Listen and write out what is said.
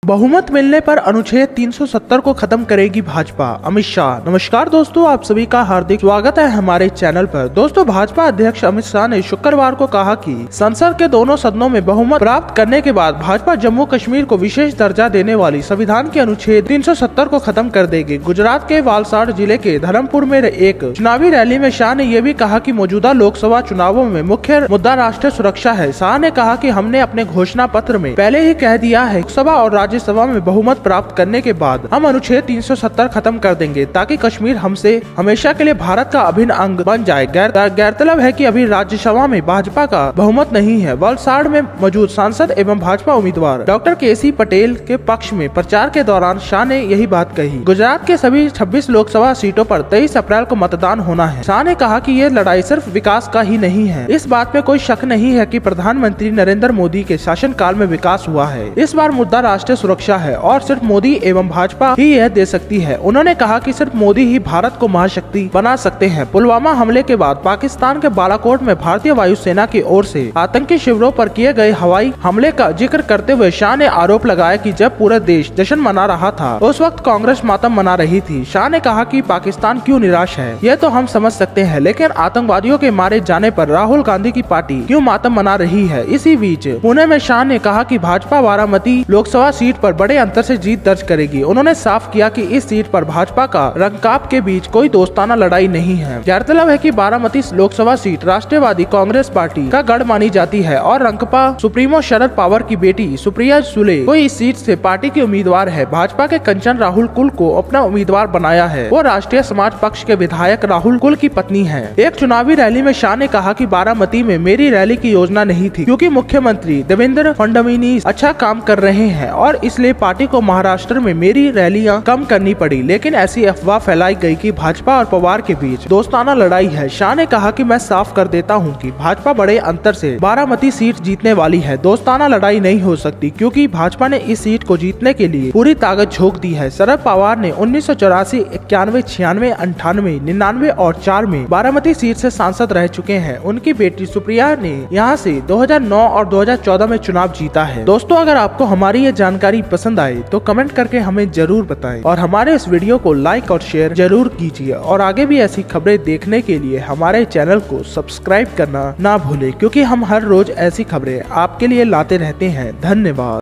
बहुमत मिलने पर अनुच्छेद 370 को खत्म करेगी भाजपा, अमित शाह। नमस्कार दोस्तों, आप सभी का हार्दिक स्वागत है हमारे चैनल पर। दोस्तों, भाजपा अध्यक्ष अमित शाह ने शुक्रवार को कहा कि संसद के दोनों सदनों में बहुमत प्राप्त करने के बाद भाजपा जम्मू कश्मीर को विशेष दर्जा देने वाली संविधान के अनुच्छेद 370 को खत्म कर देगी। गुजरात के वालसाड जिले के धरमपुर में एक चुनावी रैली में शाह ने यह भी कहा कि मौजूदा लोकसभा चुनावों में मुख्य मुद्दा राष्ट्रीय सुरक्षा है। शाह ने कहा कि हमने अपने घोषणा पत्र में पहले ही कह दिया है, लोकसभा और राज्यसभा में बहुमत प्राप्त करने के बाद हम अनुच्छेद 370 खत्म कर देंगे ताकि कश्मीर हमसे हमेशा के लिए भारत का अभिन्न अंग बन जाए। गौरतलब है कि अभी राज्यसभा में भाजपा का बहुमत नहीं है। वलसाड में मौजूद सांसद एवं भाजपा उम्मीदवार डॉक्टर केसी पटेल के पक्ष में प्रचार के दौरान शाह ने यही बात कही। गुजरात के सभी 26 लोकसभा सीटों पर 23 अप्रैल को मतदान होना है। शाह ने कहा कि ये लड़ाई सिर्फ विकास का ही नहीं है। इस बात में कोई शक नहीं है कि प्रधानमंत्री नरेंद्र मोदी के शासनकाल में विकास हुआ है। इस बार मुद्दा राष्ट्रीय सुरक्षा है और सिर्फ मोदी एवं भाजपा ही यह दे सकती है। उन्होंने कहा कि सिर्फ मोदी ही भारत को महाशक्ति बना सकते हैं। पुलवामा हमले के बाद पाकिस्तान के बालाकोट में भारतीय वायुसेना की ओर से आतंकी शिविरों पर किए गए हवाई हमले का जिक्र करते हुए शाह ने आरोप लगाया कि जब पूरा देश जश्न मना रहा था उस वक्त कांग्रेस मातम मना रही थी। शाह ने कहा कि पाकिस्तान क्यों निराश है यह तो हम समझ सकते हैं, लेकिन आतंकवादियों के मारे जाने पर राहुल गांधी की पार्टी क्यों मातम मना रही है। इसी बीच पुणे में शाह ने कहा कि भाजपा बारामती लोकसभा सीट पर बड़े अंतर से जीत दर्ज करेगी। उन्होंने साफ किया कि इस सीट पर भाजपा का रंगकाप के बीच कोई दोस्ताना लड़ाई नहीं है। गौरतलब है कि Baramati Lok Sabha seat Rashtravadi Congress party का गढ़ मानी जाती है और रंकपा सुप्रीमो शरद पवार की बेटी सुप्रिया सुले को इस सीट से पार्टी की उम्मीदवार है। भाजपा के कंचन राहुल कुल को अपना उम्मीदवार बनाया है। वो राष्ट्रीय समाज पक्ष के विधायक राहुल कुल की पत्नी है। एक चुनावी रैली में शाह ने कहा कि बारामती में मेरी रैली की योजना नहीं थी क्योंकि मुख्यमंत्री देवेंद्र फडणवीस अच्छा काम कर रहे हैं और इसलिए पार्टी को महाराष्ट्र में मेरी रैलियां कम करनी पड़ी। लेकिन ऐसी अफवाह फैलाई गई कि भाजपा और पवार के बीच दोस्ताना लड़ाई है। शाह ने कहा कि मैं साफ कर देता हूं कि भाजपा बड़े अंतर से बारामती सीट जीतने वाली है। दोस्ताना लड़ाई नहीं हो सकती क्योंकि भाजपा ने इस सीट को जीतने के लिए पूरी ताकत झोंक दी है। शरद पवार ने 1984, 91, 96, 98, 99 और 4 में बारामती सीट से सांसद रह चुके हैं। उनकी बेटी सुप्रिया ने यहाँ से 2009 और 2014 में चुनाव जीता है। दोस्तों, अगर आपको हमारी ये जानकारी पसंद आए तो कमेंट करके हमें जरूर बताएं और हमारे इस वीडियो को लाइक और शेयर जरूर कीजिए और आगे भी ऐसी खबरें देखने के लिए हमारे चैनल को सब्सक्राइब करना ना भूलें क्योंकि हम हर रोज ऐसी खबरें आपके लिए लाते रहते हैं। धन्यवाद।